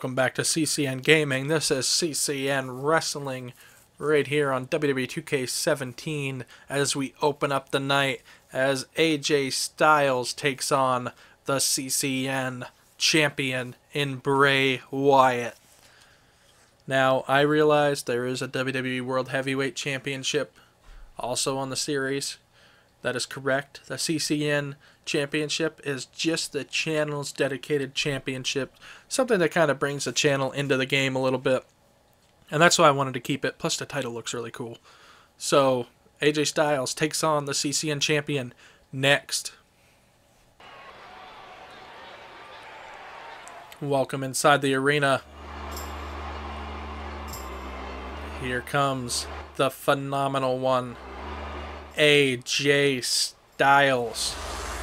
Welcome back to CCN Gaming. This is CCN Wrestling right here on WWE 2K17 as we open up the night as AJ Styles takes on the CCN Champion in Bray Wyatt. Now, I realize there is a WWE World Heavyweight Championship also on the series. That is correct. The CCN Championship is just the channel's dedicated championship. Something that kind of brings the channel into the game a little bit. And that's why I wanted to keep it. Plus the title looks really cool. So, AJ Styles takes on the CCN Champion next. Welcome inside the arena. Here comes the phenomenal one, AJ Styles.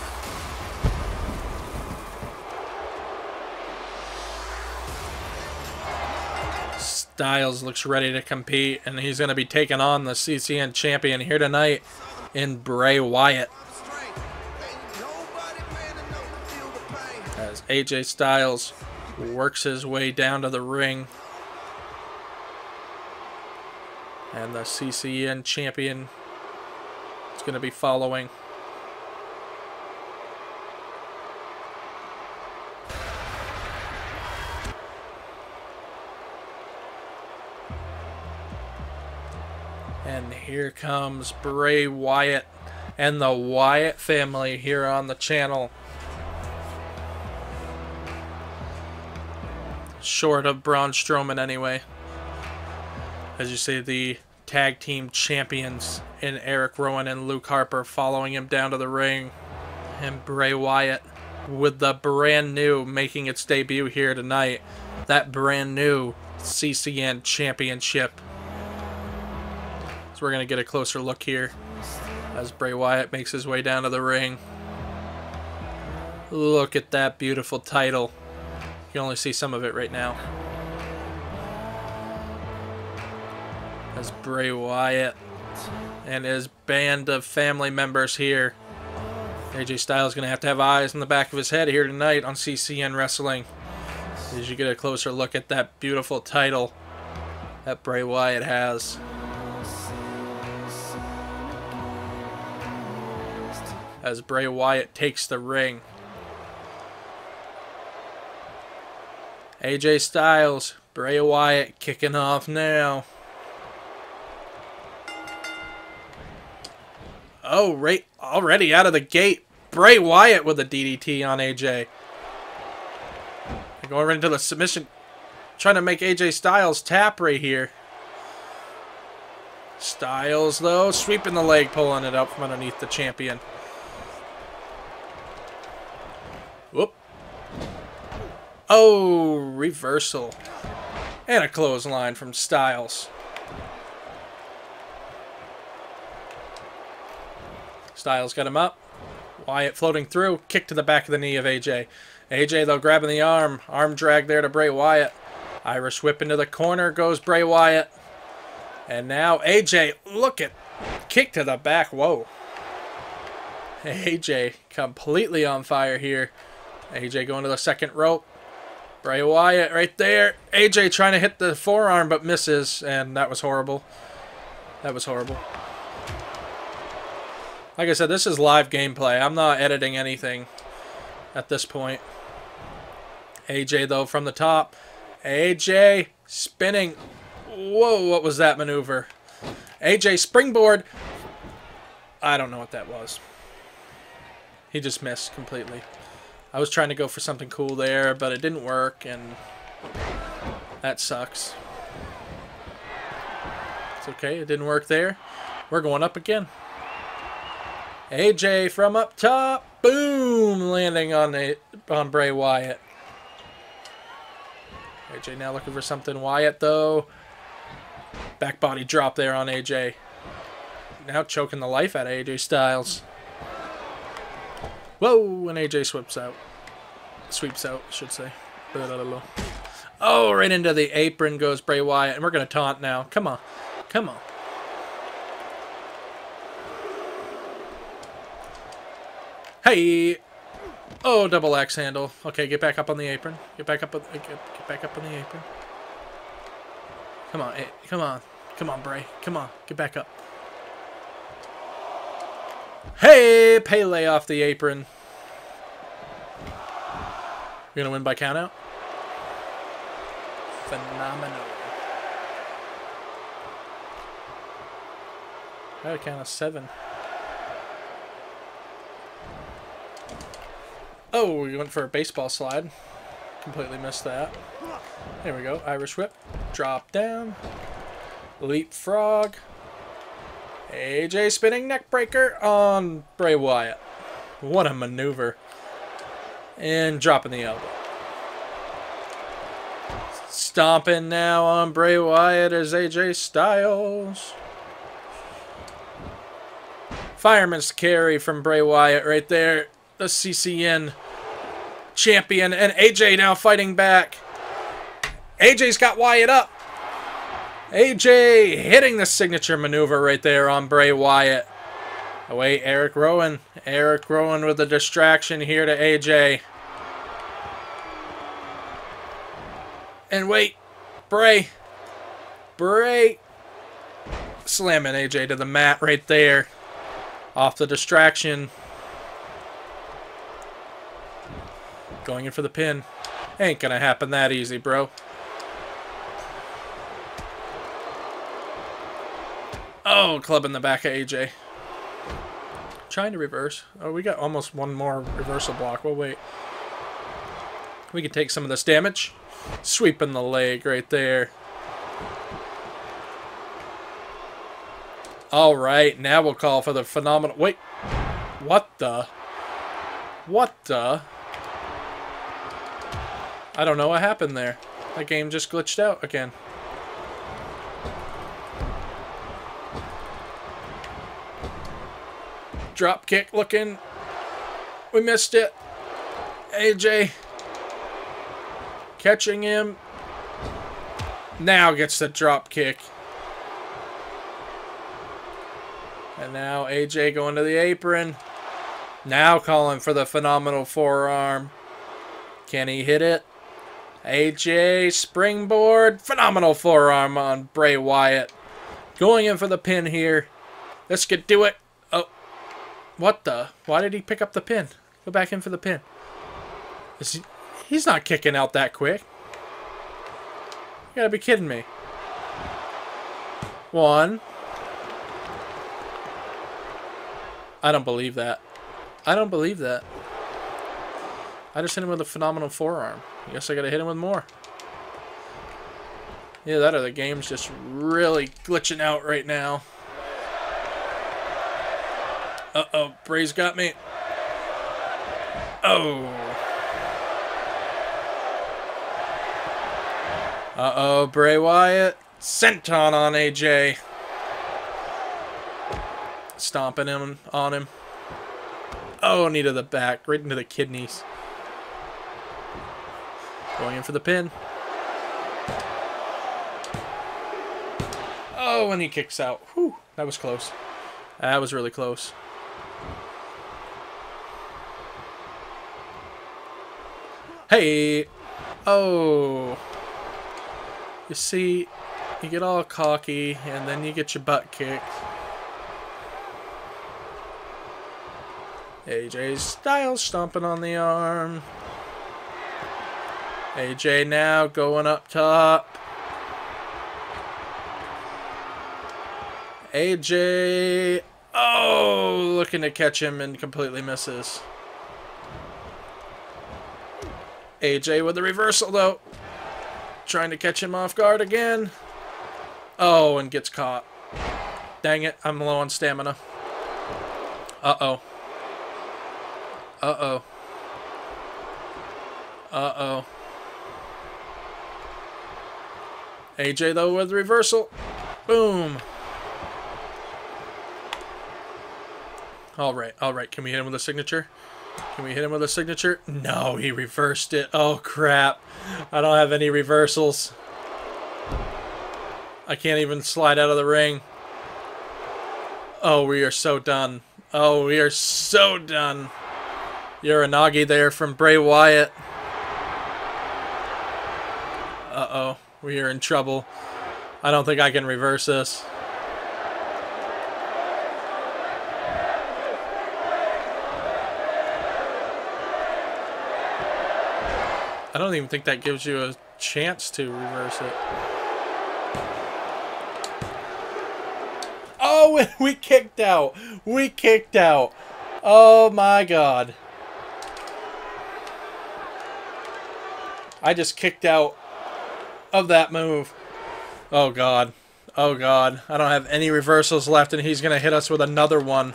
Styles looks ready to compete, and he's going to be taking on the CCN Champion here tonight in Bray Wyatt. As AJ Styles works his way down to the ring. And the CCN Champion is going to be following. And here comes Bray Wyatt and the Wyatt family here on the channel. Short of Braun Strowman anyway. As you see, the tag team champions in Eric Rowan and Luke Harper following him down to the ring. And Bray Wyatt with the brand new making its debut here tonight. That brand new CCN Championship. So we're going to get a closer look here as Bray Wyatt makes his way down to the ring. Look at that beautiful title. You can only see some of it right now. As Bray Wyatt and his band of family members here. AJ Styles is going to have eyes in the back of his head here tonight on CCN Wrestling. As you get a closer look at that beautiful title that Bray Wyatt has. As Bray Wyatt takes the ring. AJ Styles, Bray Wyatt kicking off now. Oh, right, already out of the gate, Bray Wyatt with a DDT on AJ. Going right into the submission, trying to make AJ Styles tap right here. Styles, though, sweeping the leg, pulling it up from underneath the champion. Whoop. Oh, reversal. And a clothesline from Styles. Styles got him up. Wyatt floating through. Kick to the back of the knee of AJ. AJ, though, grabbing the arm. Arm drag there to Bray Wyatt. Irish whip into the corner goes Bray Wyatt. And now AJ, look at. Kick to the back. Whoa. AJ completely on fire here. AJ going to the second rope. Bray Wyatt right there. AJ trying to hit the forearm but misses. And that was horrible. That was horrible. Like I said, this is live gameplay. I'm not editing anything at this point. AJ, though, from the top. AJ spinning. Whoa, what was that maneuver? AJ springboard. I don't know what that was. He just missed completely. I was trying to go for something cool there, but it didn't work, and that sucks. It's okay, it didn't work there. We're going up again. AJ from up top, boom, landing on Bray Wyatt. AJ now looking for something. Wyatt, though, back body drop there on AJ. Now choking the life out of AJ Styles. Whoa, and AJ sweeps out. Sweeps out, I should say. Oh, right into the apron goes Bray Wyatt, and we're going to taunt now. Come on. Come on. Hey! Oh, double axe handle. Okay, get back up on the apron. Get back up on the apron. Come on, come on. Come on, Bray. Come on, get back up. Hey, Pele off the apron. You're gonna win by countout? Phenomenal. Got a count of 7. Oh, we went for a baseball slide. Completely missed that. There we go. Irish whip. Drop down. Leapfrog. AJ spinning neck breaker on Bray Wyatt. What a maneuver. And dropping the elbow. Stomping now on Bray Wyatt as AJ Styles. Fireman's carry from Bray Wyatt right there. The CCN Champion. And AJ now fighting back. AJ's got Wyatt up. AJ hitting the signature maneuver right there on Bray Wyatt. Oh, wait, Eric Rowan. Eric Rowan with a distraction here to AJ. And wait, Bray slamming AJ to the mat right there. Off the distraction. Going in for the pin. Ain't gonna happen that easy, bro. Oh, club in the back of AJ. Trying to reverse. Oh, we got almost one more reversal block. Well, wait. We can take some of this damage. Sweeping the leg right there. Alright, now we'll call for the phenomenal... Wait. What the? What the? I don't know what happened there. That game just glitched out again. Drop kick looking. We missed it. AJ catching him. Now gets the drop kick. And now AJ going to the apron. Now calling for the phenomenal forearm. Can he hit it? AJ springboard. Phenomenal forearm on Bray Wyatt. Going in for the pin here. Let's do it. Oh. What the? Why did he pick up the pin? Go back in for the pin. He's not kicking out that quick. You gotta be kidding me. 1. I don't believe that. I don't believe that. I just hit him with a phenomenal forearm. I guess I gotta hit him with more. Yeah, that or the game's just really glitching out right now. Uh-oh, Bray's got me. Oh. Uh-oh, Bray Wyatt. Senton on AJ. Stomping him on him. Oh, knee to the back. Right into the kidneys. Going in for the pin. Oh, and he kicks out. Whew, that was close. That was really close. Hey! Oh! You see, you get all cocky, and then you get your butt kicked. AJ Styles stomping on the arm. AJ now going up top. AJ, oh, looking to catch him and completely misses. AJ with the reversal though. Trying to catch him off guard again. Oh, and gets caught. Dang it, I'm low on stamina. Uh-oh. Uh-oh. Uh-oh. AJ, though, with reversal. Boom. All right, all right. Can we hit him with a signature? Can we hit him with a signature? No, he reversed it. Oh, crap. I don't have any reversals. I can't even slide out of the ring. Oh, we are so done. Oh, we are so done. Uranagi there from Bray Wyatt. Uh-oh. We are in trouble. I don't think I can reverse this. I don't even think that gives you a chance to reverse it. Oh, we kicked out. We kicked out. Oh my God. I just kicked out of that move. Oh God. Oh God. I don't have any reversals left and he's going to hit us with another one.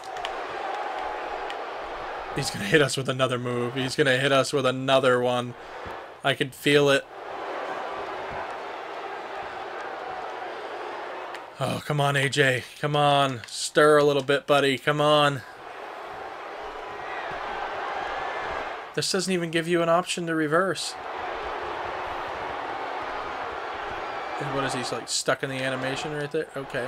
He's going to hit us with another move. He's going to hit us with another one. I could feel it. Oh, come on, AJ. Come on. Stir a little bit, buddy. Come on. This doesn't even give you an option to reverse. And what is he, like, stuck in the animation right there? Okay.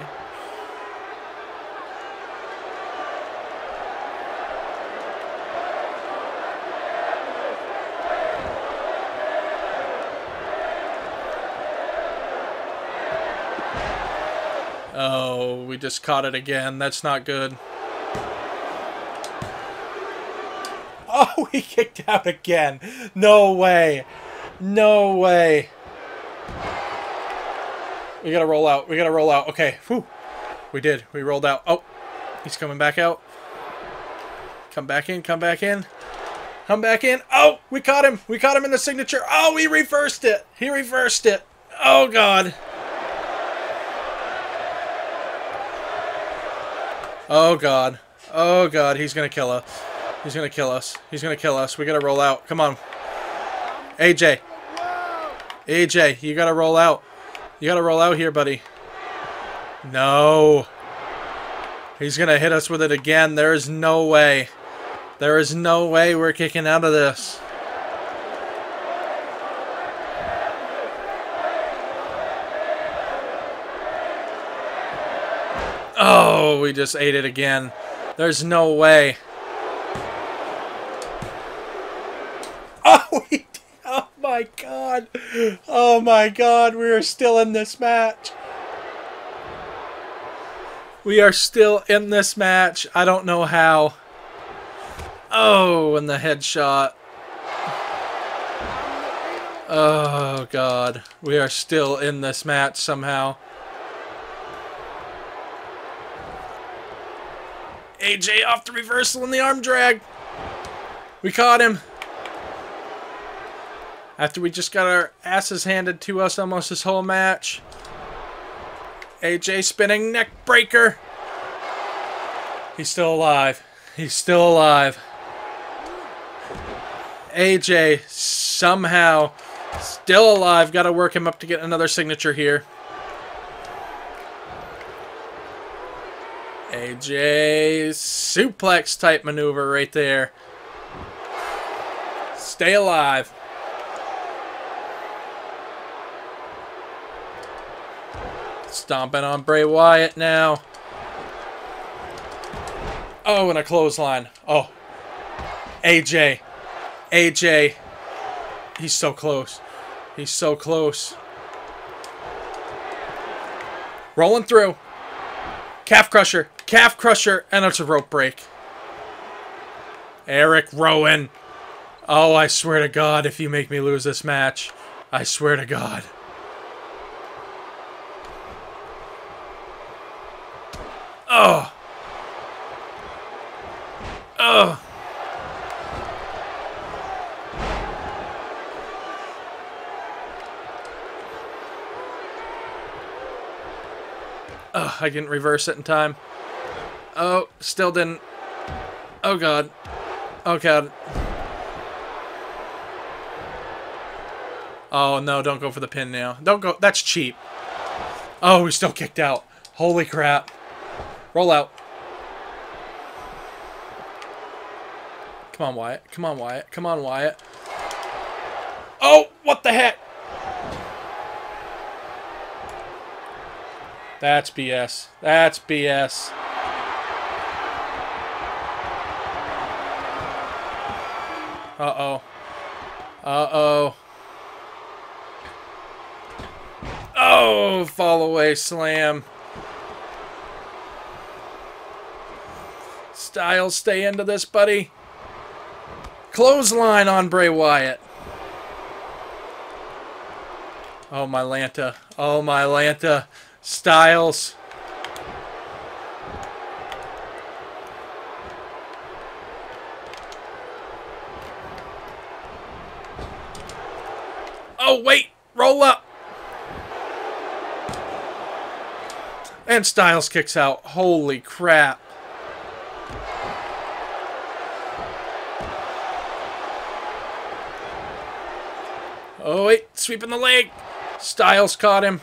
Oh, we just caught it again. That's not good. Oh, we kicked out again. No way. No way. We gotta roll out. We gotta roll out. Okay. Whew. We did. We rolled out. Oh, he's coming back out. Come back in. Come back in. Come back in. Oh, we caught him. We caught him in the signature. Oh, he reversed it. He reversed it. Oh, God. Oh, God. Oh, God. He's going to kill us. He's going to kill us. He's going to kill us. We got to roll out. Come on. AJ. AJ, you got to roll out. You got to roll out here, buddy. No. He's going to hit us with it again. There is no way. There is no way we're kicking out of this. Oh, we just ate it again. There's no way. Oh, oh my God. Oh my God, we are still in this match. We are still in this match. I don't know how. Oh, and the headshot. Oh, God. We are still in this match somehow. AJ off the reversal and the arm drag. We caught him. After we just got our asses handed to us almost this whole match. AJ spinning neck breaker. He's still alive. He's still alive. AJ somehow still alive. Got to work him up to get another signature here. AJ suplex type maneuver right there. Stay alive. Stomping on Bray Wyatt now. Oh, and a clothesline. Oh. AJ. AJ. He's so close. He's so close. Rolling through. Calf crusher. Calf crusher. And it's a rope break. Eric Rowan. Oh, I swear to God, if you make me lose this match. I swear to God. Oh. Oh. Oh, I didn't reverse it in time. Oh, still didn't. Oh, God. Oh, God. Oh, no, don't go for the pin now. Don't go. That's cheap. Oh, we still kicked out. Holy crap. Roll out. Come on, Wyatt. Come on, Wyatt. Come on, Wyatt. Oh, what the heck? That's BS. That's BS. Uh-oh. Uh-oh. Oh, fall away slam. Styles, stay into this, buddy. Clothesline on Bray Wyatt. Oh, my Lanta. Oh, my Lanta. Styles. Oh, wait. Roll up. And Styles kicks out. Holy crap. Oh, wait. Sweeping the leg. Styles caught him.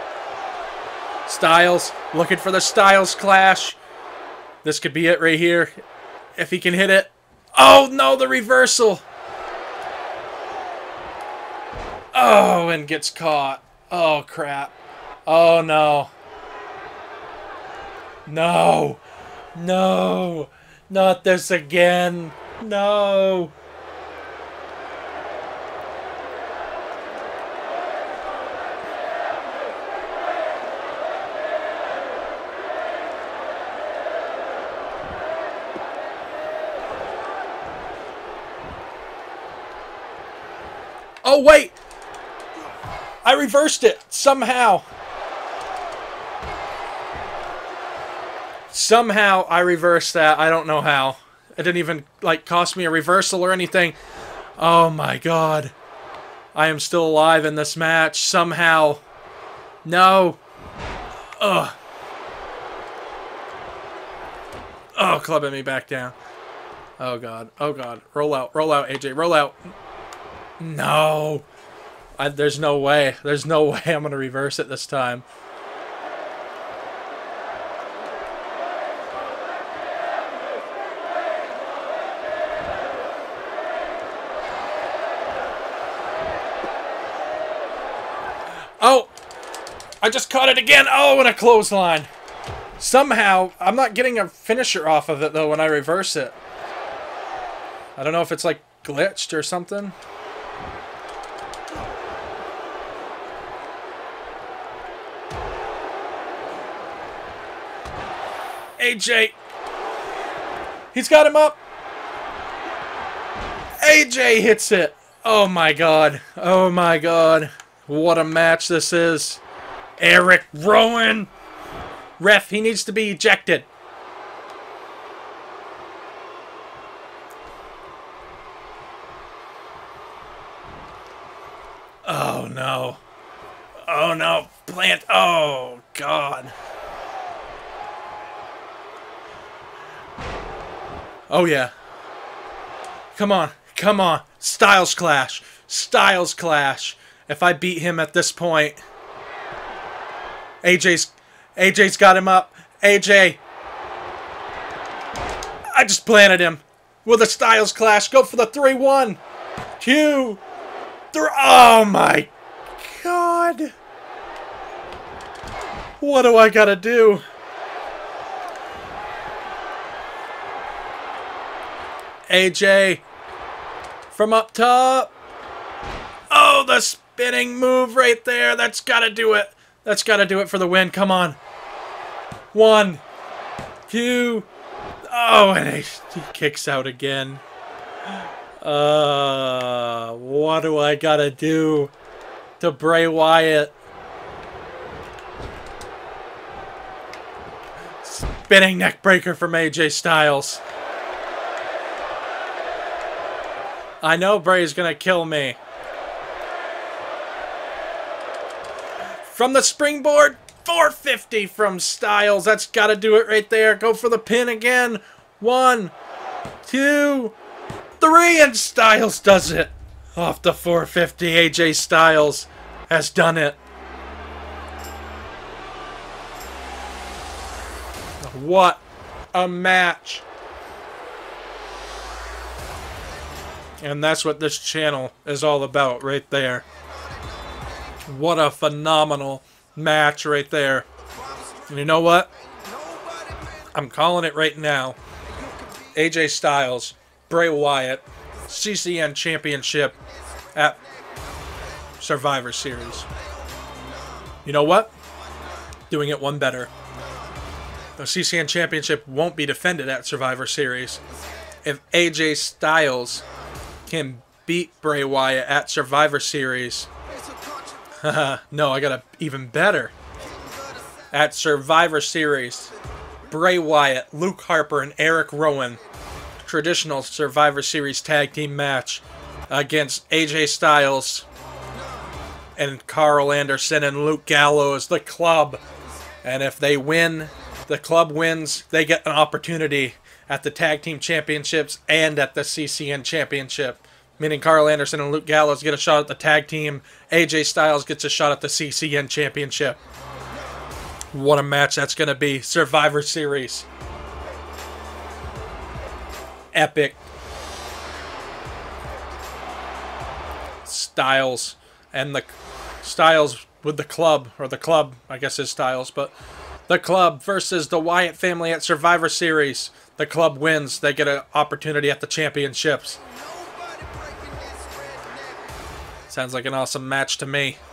Styles looking for the Styles clash. This could be it right here. If he can hit it. Oh, no, the reversal. Oh, and gets caught. Oh, crap. Oh, no. No. No. Not this again. No. Oh, wait. I reversed it somehow. Somehow I reversed that. I don't know how. It didn't even, like, cost me a reversal or anything. Oh, my God. I am still alive in this match. Somehow. No. Ugh. Oh, clubbing me back down. Oh, God. Oh, God. Roll out. Roll out, AJ. Roll out. No. There's no way. There's no way I'm going to reverse it this time. Oh! I just caught it again! Oh, and a clothesline! Somehow, I'm not getting a finisher off of it, though, when I reverse it. I don't know if it's, like, glitched or something. AJ! He's got him up! AJ hits it! Oh, my God. Oh, my God. What a match this is. Eric Rowan. Ref, he needs to be ejected. Oh, no. Oh, no. Plant. Oh, God. Oh, yeah. Come on. Come on. Styles clash. Styles clash. If I beat him at this point. AJ's got him up. AJ. I just planted him. With a Styles clash. Go for the 3-1. 2. 3. Oh my God. What do I gotta do? AJ. From up top. Oh, the spinning move right there. That's gotta do it. That's gotta do it for the win. Come on. 1, 2. Oh, and he kicks out again. What do I gotta do to Bray Wyatt? Spinning neck breaker from AJ Styles. I know Bray's gonna kill me. From the springboard, 450 from Styles. That's got to do it right there. Go for the pin again. 1, 2, 3, and Styles does it. Off the 450, AJ Styles has done it. What a match. And that's what this channel is all about right there. What a phenomenal match right there. And you know what? I'm calling it right now. AJ Styles, Bray Wyatt, CCN Championship at Survivor Series. You know what? Doing it one better. The CCN Championship won't be defended at Survivor Series. If AJ Styles can beat Bray Wyatt at Survivor Series, no, I got a even better. At Survivor Series, Bray Wyatt, Luke Harper, and Eric Rowan, traditional Survivor Series tag team match against AJ Styles and Carl Anderson and Luke Gallows, the Club. And if they win, the Club wins, they get an opportunity at the Tag Team Championships and at the CCN Championship. Meaning Carl Anderson and Luke Gallows get a shot at the Tag Team. AJ Styles gets a shot at the CCN Championship. What a match that's going to be. Survivor Series. Epic. Styles and the Styles with the Club, or the Club, I guess is Styles, but the Club versus the Wyatt family at Survivor Series. The Club wins. They get an opportunity at the championships. Sounds like an awesome match to me.